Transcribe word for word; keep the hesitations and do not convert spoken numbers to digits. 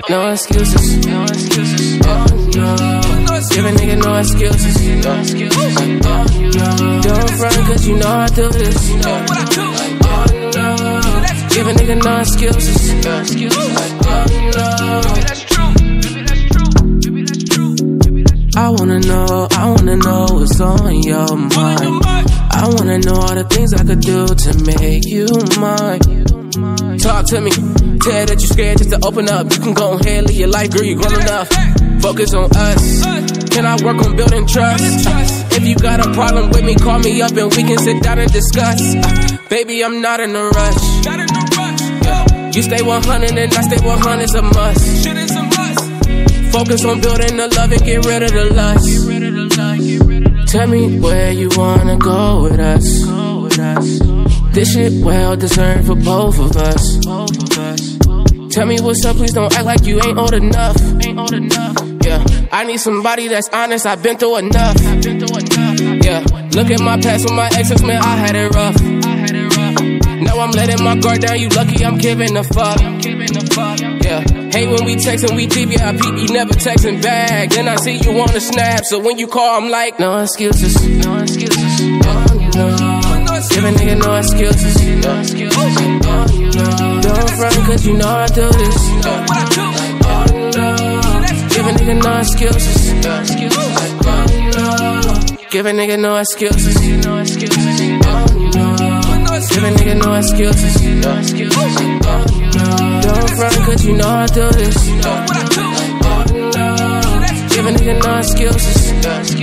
no excuses. No excuses. Oh no. Give a nigga no excuses. No excuses. Oh no. Don't front cause you know I do this. You know what I do. Oh no. Give a nigga no excuses. No excuses. Oh no. That's true. That's true. That's true. I wanna know, I wanna know what's on your mind. I wanna know all the things I could do to make you mine. Talk to me, tell that you scared just to open up. You can go ahead, live your life, girl, you grown enough. Focus on us, can I work on building trust? If you got a problem with me, call me up and we can sit down and discuss. uh, Baby, I'm not in a rush. yeah. You stay one hundred and I stay one hundred, it's a must. Focus on building the love and get rid of the lust. Tell me where you wanna go with us. This shit well deserved for both of us. Tell me what's up, please don't act like you ain't old enough. Yeah, I need somebody that's honest, I've been through enough. Yeah, look at my past with my exes, man, I had it rough. Now I'm letting my guard down, you lucky I'm giving a fuck. Yeah, hate when we text and we deep, yeah, I peep, you never texting back. Then I see you on the snap, so when you call, I'm like, no excuses. No excuses. Oh no. Give a nigga no excuses. No excuses. Oh no. Don't front cause you know I do this. You know what I do. Oh no. Give a nigga no excuses. No excuses. Oh no. Give a nigga no excuses. No excuses. Oh no. Give a nigga no excuses. No excuses. Oh no. Don't front cause you know I do this. You know what I do. Oh no. Give a nigga no excuses. No excuses.